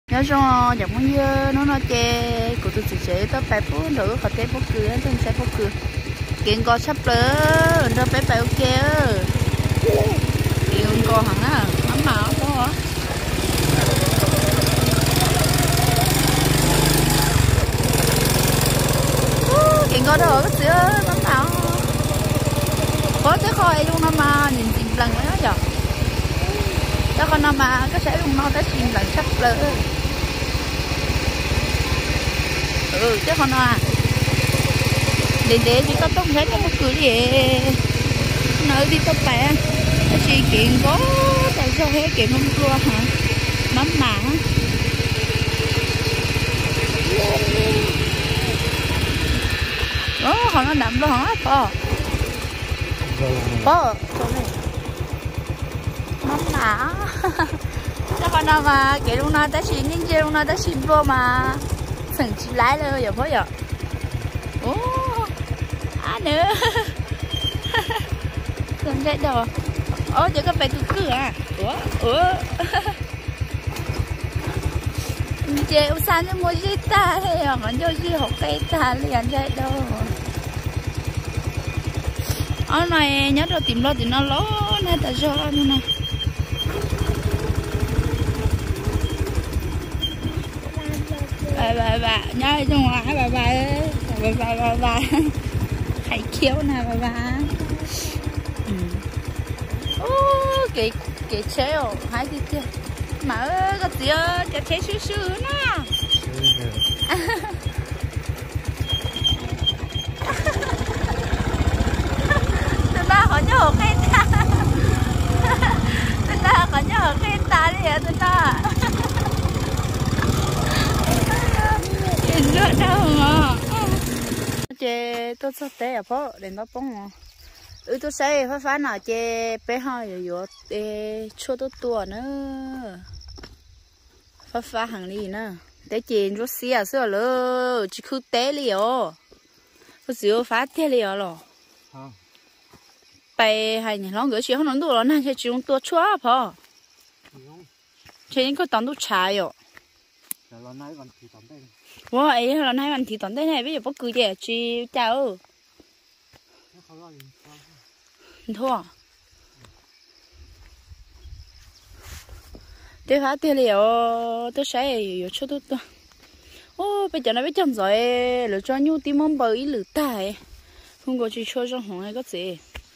nhớ cho chẳng bao nhiêu nó chê của tôi chỉ chế tới 8 phút rồi có thể bốc cười trên xe bốc cười kiện co sắp lỡ rồi bé bé ok kiện co hẳn á mắm màu đó kiện co đó cái sữa mắm màu có tới coi luôn nó mà nhìn chìm lần nữa giờ đó con nó mà cái sẽ luôn nó tới chìm lần sắp lỡ chứ con à để chỉ có tông thấy một cửa gì nơi đi tông bè cái gì kiện có tại sao hết kiện không cua hả mắm mả đó họ nó đậm luôn hả bò này mắm mả cho con nào mà kiện luôn nó tới xin nhưng chưa luôn nó tới xin vô mà thằng chị lái lên giờ phải giờ ô nữa không chạy đâu ô chỉ có phải cứ à ủa chị usan cho mua gì ta hay là mình cho gì học cây ta liền chạy đâu ở này nhớ rồi tìm lo thì nó lố nè ta cho luôn nè bà nhớ trong ngoài bà hãy khéo nè bà cái treo hai đi kia mà cái gì cái thế xíu xíu nè tụi ta có nhớ cái ta tụi ta có nhớ cái ta đi à tụi ta rất đâu mà chị tôi sắp té à phó đến đó bông mà tôi say phải phá nào chị bé hơi rồi cho tôi tua nữa phải phá hàng đi nữa té chị rất xia xưa lơ chỉ cứ té liều có gì phá té liều rồi bay hay nhỉ nó gửi chuyện không đủ rồi nè chị chúng tôi chúa phó chị có tóm tôi trái rồi wow ấy là nay bạn thì tóm đây này bây giờ bóc cười chị chị chào thua tôi phá tiền liệu tôi sẽ cho tôi ô bây giờ nó biết chồng rồi lựa cho nhu tim mông bờ ý lử tài không có chỉ cho hỏng hay có gì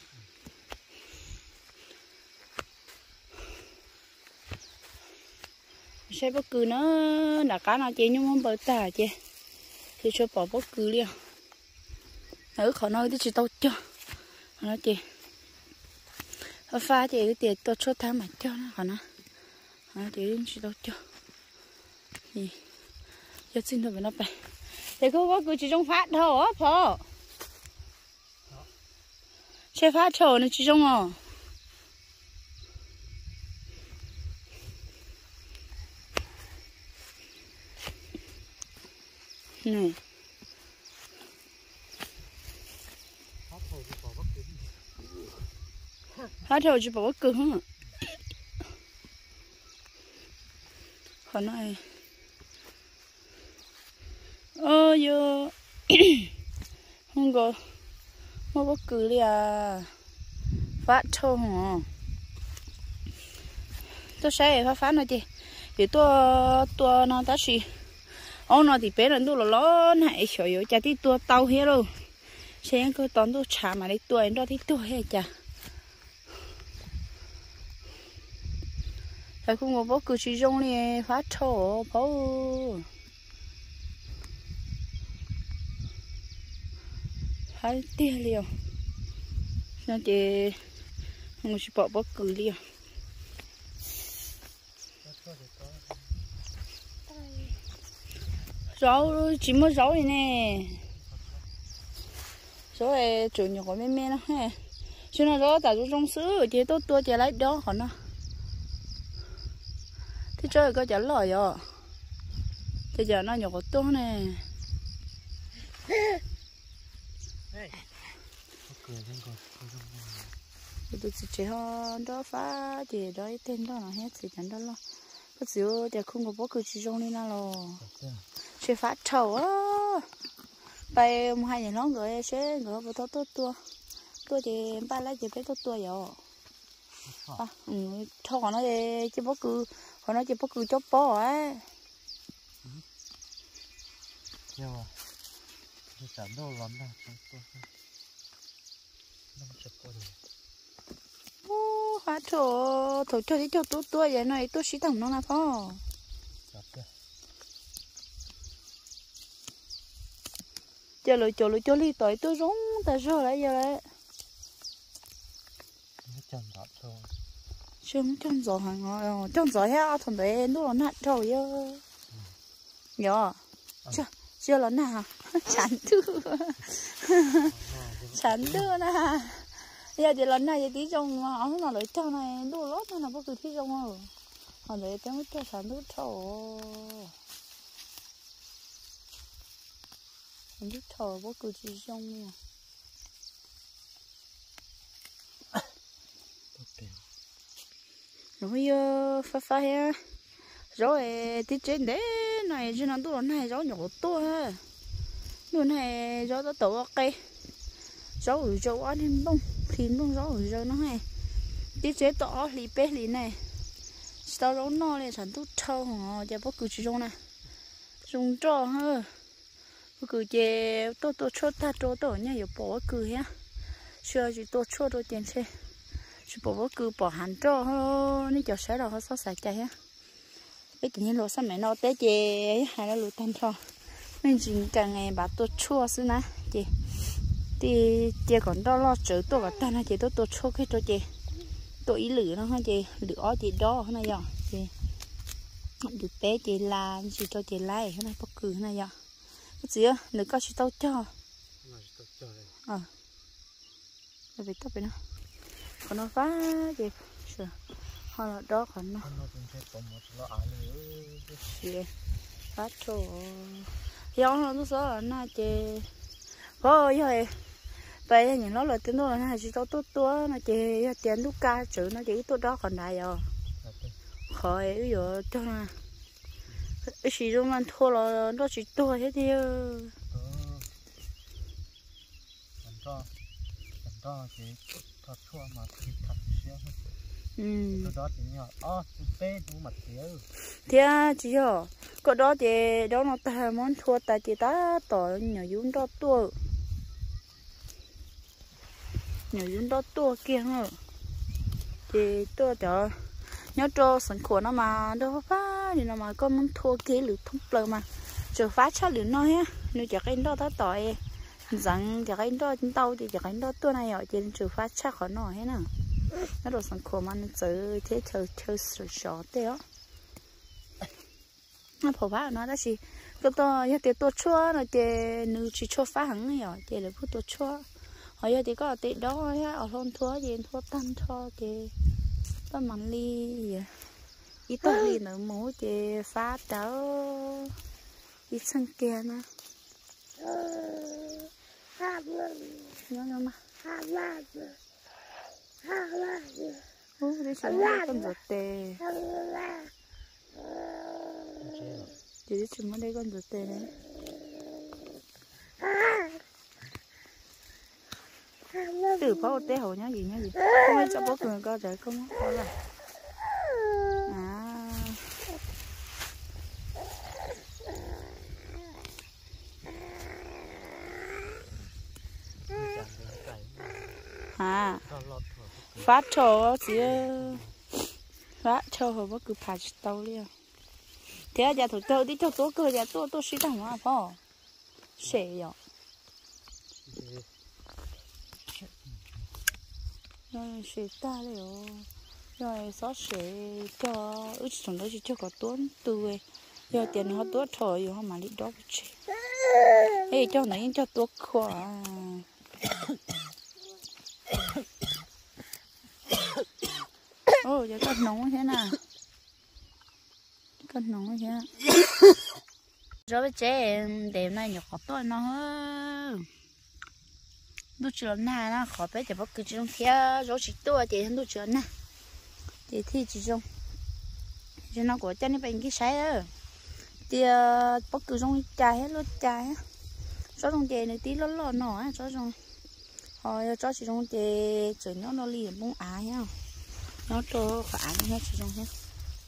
sẽ bất cứ nó đã cá nó chế nhưng không bờ tài chế thì cho bỏ bất cứ liền ở khỏi nói thì chỉ tao chưa nó chị pha chị cái tiền tôi cho tham mà cho nó còn nó chị chỉ tao chưa gì giờ xin thôi nó bay thì có cứ chỉ trong phát thôi á phò xe phát trầu nó chỉ trong à này hết rồi chỉ bảo cứ hả còn này giờ không có mà bất cứ đi à phát thôi hả tôi sẽ phát nó chị thì tôi nó ta chỉ ông nó thì bé là tôi là nó hãy hiểu hiểu cha thì tôi tao hết rồi xem cái tón tôi trả mà đấy tôi đó thì tôi hết chả phải không có bất cứ chỉ dùng đi phát thổ bao phát tiền liều nên chị không chỉ bỏ bất cứ liều rau chỉ mua rau này nè rau này chủ nhiều có mềm mềm nó ha cho nên rau tại trong sữa chị tôi chị lấy đó còn nó thì chơi có chả lòi rồi bây giờ nó nhỏ có to nè tôi chỉ chơi hơn đó phá thì đó tên đó là hết thì chẳng đó lo có chịu để không có bố cứ chỉ trong đi nào rồi sẽ phát trâu á bây hai nhà nó người sẽ người bố tốt tôi thì ba lấy chỉ biết tốt rồi thôi còn nó chỉ bố cứ còn nó chỉ bố cứ chốt bó ấy nhiều tôi chả đâu lắm đâu tôi không chụp qua được phát trâu thổi cho đi cho tôi vậy này tôi xí thằng nó là phò chờ lối cho đi tới tôi rúng ta rồi lại giờ đấy chúng trong gió hàng ngồi trong gió heo thằng đấy nó nát trâu giờ nhở chưa là nào chán đưa nè giờ thì lần này tí trong ống nó lấy cho này đu lót nó có từ thi trong rồi còn đấy cái mất cho chán nước trâu nước trâu có từ thi trong nè rồi pha ha rồi tí trên đấy này cho nó đu này gió nhỏ to ha đu này gió to ok gió ở chỗ ăn thêm bông thì bông gió ở chỗ nó hay tí chế tỏ lì bé lì này sau đó nó lên sản xuất trâu họ cho bố cứ trong này dùng trò ha bố cứ chế tôi cho ta cho tôi nhá giờ bỏ cứ ha chưa chỉ tôi cho tôi tiền xe chỉ bỏ cứ bỏ hẳn trò ha nếu cho sẽ là họ sao xài chạy ha bây giờ nhìn lỗ sao mẹ nó té chế hay là lỗ tan trò mình chỉ càng ngày bà tôi chua xí nè chị chị còn đó lo chữ tôi cả ta này chị tôi cho cái cho chị tôi ý lử nó ha chị lửa chị đó này giờ chị được bé chị làm chị cho chị lấy cái này bất cứ này giờ cái gì á đừng có chị tao cho rồi bị tao bị nó còn nó phá chị sure hoặc là đó còn nó chị phá trâu do nó số là na chị có rồi vậy nhìn nó là tiếng đó là hai chị tao tốt nó chỉ tiền lúc ca chữ nó chỉ tốt đó còn đại rồi khỏi ví dụ cho là chỉ trong ăn thua là nó chỉ tốt thế thì thì thật thua mà thì thật xíu đó thì nhỏ bé đủ mặt thế chị hiểu có đó thì đó nó ta món thua ta chỉ ta tỏi nhỏ dũng đó tua nhiều những đó tua kia nữa thì tua cho nhớ cho sản khổ nó mà đâu phá thì nó mà con muốn thua kia lử thông bờ mà chờ phá chắc lử nói á nếu chả cái đó ta tỏi rằng chả cái đó trên tàu thì chả cái đó tua này ở trên chờ phá chắc khó nói hết nè nó đồ sản khổ mà nó chơi thế chơi sửa thế đó nó phổ phá nó đó chỉ cái to như tiền tua chua nó tiền nữ chỉ chua phá hẳn này rồi tiền là phút tua chua hồi giờ thì có tí đó á ở thôn thua gì thua tan cho thì có mặn ly ít to ly nữa mũ thì phá cháu ít sang kia nè nhớ mà đi chơi con ruột tê chị chỉ muốn đây con ruột tê đấy từ pháo té hồ nhá gì không ai cho bố người coi để không có là phát trâu chỉ phát trâu hồ bố cứ phá tàu liền thế giờ thổi tàu đi cho tôi cơ giờ tôi suy thẳng mà phò sẻ rồi rồi sẻ ta rồi rồi xóa sẻ cho ước chừng đó chỉ cho có tuấn tươi giờ tiền họ tuốt thôi họ mà đi đó chứ hey cho này cho tuốt khỏa ô giờ con nóng thế nào con nóng thế nào rồi bây giờ đêm nay nhọc tôi nó đu chườn na nó khó bé chỉ bắt cứ trong kia rồi chỉ tôi chỉ đu chườn na thì chỉ trong cho nó của chân đi bệnh cái sấy đó thì bất cứ trong chai hết luôn chai á cho trong chè này tí lớn lớn nhỏ á cho trong rồi cho chỉ trong chè chửi nó liền bông á nhá nó cho khả hết chỉ trong hết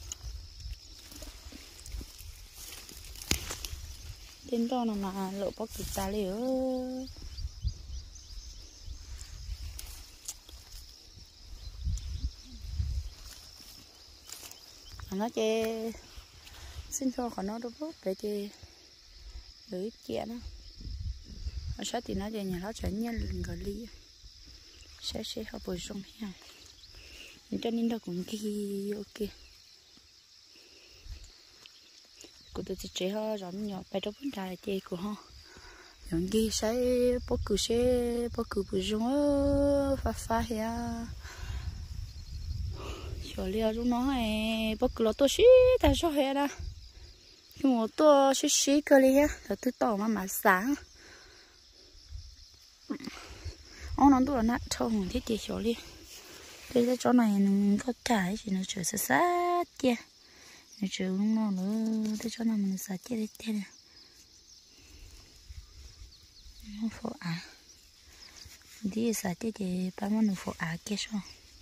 trên đó là lộ bất cứ ta liền nó chê xin cho khỏi nó đâu bút để chê gửi chè nó ở sát thì nó chê nhà nó trở nhanh gọi ly sẽ học bồi xong nha cho nên nó cũng kia ok của tôi chỉ chế ho rồi nhỏ bài đó vẫn là chê của ho những gì sẽ bất cứ bồi xong pha ha rồi liệu chúng nó hay bất cứ lo tôi xí ta cho hết đó nhưng mà tôi xí cơ đi ha rồi tôi tỏ mà sáng ông nói tôi là nát trâu hồn thiết gì chỗ đi cái chỗ này nó có cái chỉ nó chở sát kia nó chở nó nữa cái chỗ nào mình sát kia đấy thế này nó phô đi sát kia thì ba món nó phô kia sao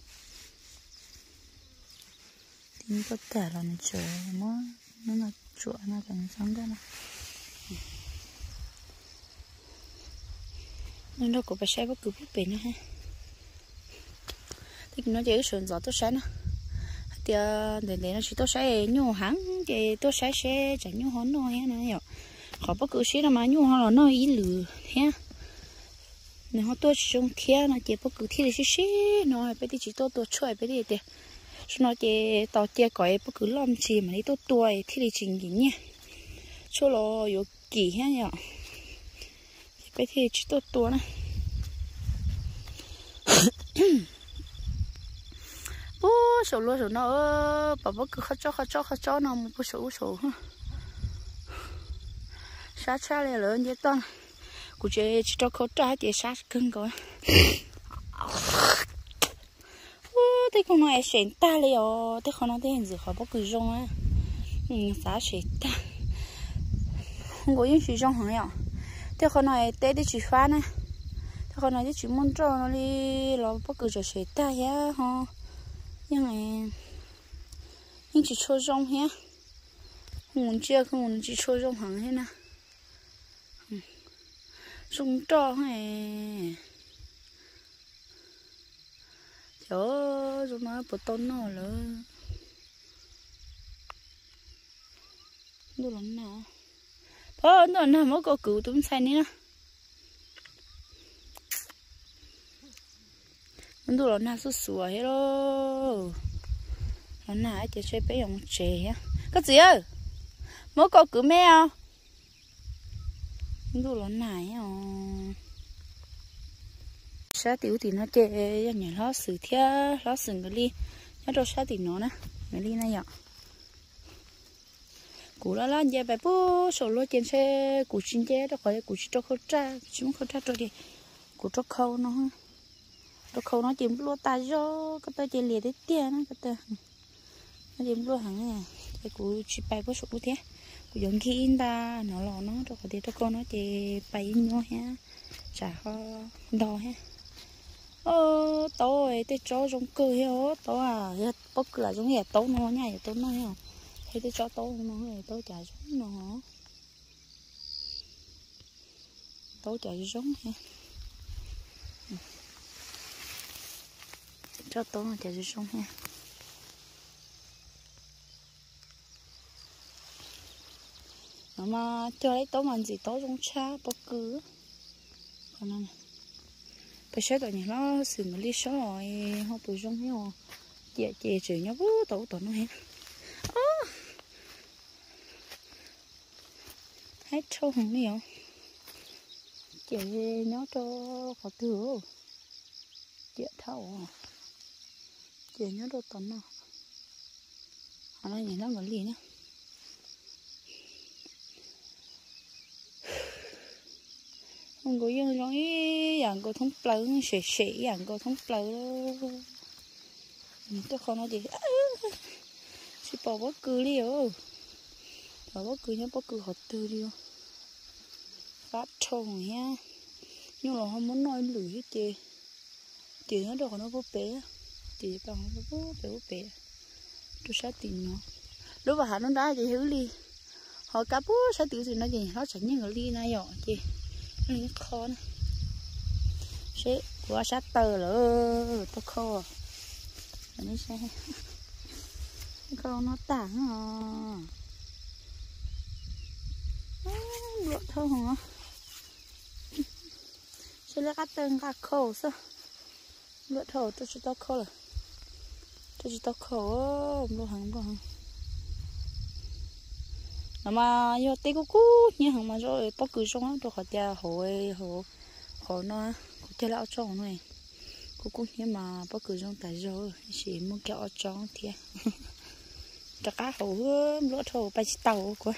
thì có thể là nó chở nó là chuột nó cần sống đó mà nên nó cũng phải xe bất cứ bút bể nữa ha thì nó chỉ sườn gió tôi xe nữa thì để nó chỉ tôi xe nhu hẳn thì tôi xe chẳng nhu hòn nó ha nó hiểu họ bất cứ xe nào mà nhu hòn là nó ý lử ha nếu họ tôi trong kia nó chỉ bất cứ thì xe nó phải đi chỉ tôi chơi phải đi thì nó chỉ tao chỉ gọi bất cứ làm gì mà đi tôi tuổi thì trình gì nhé cho nó có kỳ ha nhở bây thì chỉ tôi tuổi này bố sầu luôn sầu nó bà bất cứ khó cho nó một sầu sát xa lên lớn như con của chị cho khó trái chị sát cưng coi thế con nói chuyện ta liền thế con nói thế hình gì họ bất cứ rong á xả chuyện ta không có những chuyện rong hả nhở thế con nói té đi chỉ phá nè thế con nói chỉ muốn cho nó đi lo bất cứ chuyện ta ya ha nhưng mà nhưng chỉ cho rong ha không muốn chỉ cho rong hẳn hết nè rong cho hay chỗ rồi nó bột tôm nó là đồ lắm nào thôi nó nằm ở có cừu tụi xanh nữa đồ lắm nào sủa sủa hết rồi nó nào chỉ chơi bé ông trẻ á cái gì ơi mới có cừu mẹ à đồ lắm này à sát tiểu thì nó chơi nhà nó xử thế nó xử cái ly nó cho sát thì nó nè cái ly này ạ củ lá lan về bài bố sổ lúa trên xe củ chín chế đó khỏi củ cho khâu tra chúng khâu tra rồi đi củ cho khâu nó chìm lúa tay do cái tay chơi liệt đấy tiền cái tay nó chìm lúa hàng này cái củ chỉ bài bố sổ thế củ giống khi in ta nó lò nó cho khỏi cho con nó chơi bài nhau ha chả ho đò ha tao ấy tao cho trong cơ hiểu tao à bất cứ là giống như tao nó nhảy tao nó hiểu thấy tao cho tao nó rồi tao chả giống nó tao chả giống ha cho tao nó chả giống ha mà cho lấy tao làm gì tao trong cha bất cứ còn này bây giờ tụi nó xử lý số rồi họ tụi trong cái họ chị chỉ nhớ bố tổ nó hết hết trâu không nhiều chị nhớ cho họ thừa chị thâu chị nhớ đồ tận nào họ nói gì nó vẫn gì nữa không có dân giống như dạng có thông pleu sẽ dạng có thông pleu tôi không nói gì chỉ bỏ bó cừ liều bỏ bó cừ nhá bó cừ họ từ liều phát trồng nha nhưng là không muốn nói lưỡi hết chị nó đâu nó bố bé chị bằng bố bé tôi sẽ tìm nó lúc mà họ nó đá chị hữu ly họ cá bố sẽ tiểu gì nó gì nó chẳng như người ly này rồi chị nó khó này sẽ qua sát tờ rồi tôi khó nó sẽ con nó tảng lụa thôi hả sẽ lấy cá tơn cá khô sao lụa thầu tôi chỉ tao khô rồi tôi chỉ tao khô lụa hàng mà do tê cú như hàng mà rồi bóc cứ xong á tôi khỏi cha hồ nó chơi lão tròn này cú nhưng mà bóc cứ xong tại rồi chỉ muốn kẹo tròn thiệt cho cá hồ lúa thầu bay tàu của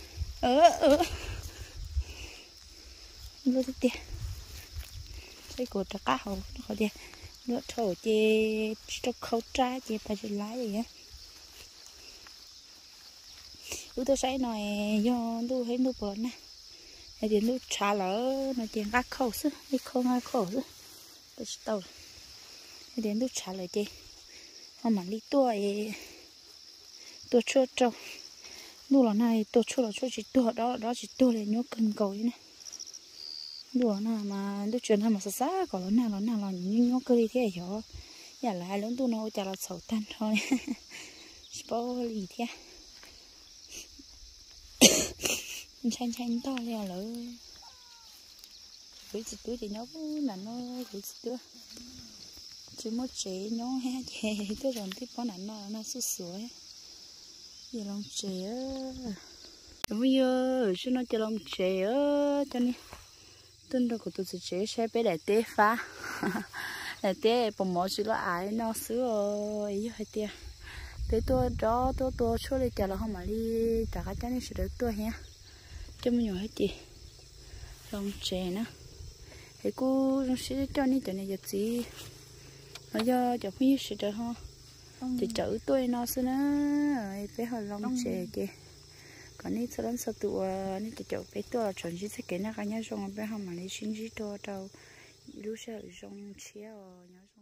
lúa thiệt cái của cho cá hồ nó khỏi thiệt lúa thầu chê cho khâu trái chê bay lái gì á tôi say nói do tôi thấy tôi bớt nè thì đến tôi trả lỡ nó chỉ gác khẩu chứ đi không ai khẩu chứ tôi chỉ tàu thì đến tôi trả lời chị không mà đi tôi chưa trâu đùa là này tôi chưa là chỉ tôi đó chỉ tôi là nhớ cần cầu như này đùa nào mà tôi chuyển sang mà xa còn nó nào là như nhớ cơ đi thế hiểu nhà lại lớn tôi nó chả là sầu tan thôi bao lì thế chanh to leo lỡ gửi chị túi thì nó là nó gửi chị túi chứ mất chế nó ha chế tôi rồi tiếp có nó sửa sửa giờ lòng chế bây giờ chứ nó cho lòng chế cho nên tên đồ của tôi sẽ chế xe bé để té phá để té bông mỏ chứ là ai nó sửa ấy hay té té tôi đó tôi cho đi chả là không mà đi trả cái chén sẽ được tôi ha cho mình nhỏ hết chị lòng chè nữa thì cô sẽ cho nên cho này giờ gì mà do cho mình sẽ được ha thì chở tôi nó xưa nữa bé hồi lòng chè chị còn ní sau đó sau tụi ní cái chậu bé tôi là chọn chỉ sẽ kể nó cái nhau xong bé không mà lấy xin chỉ tôi đâu lúc sau xong chia nhau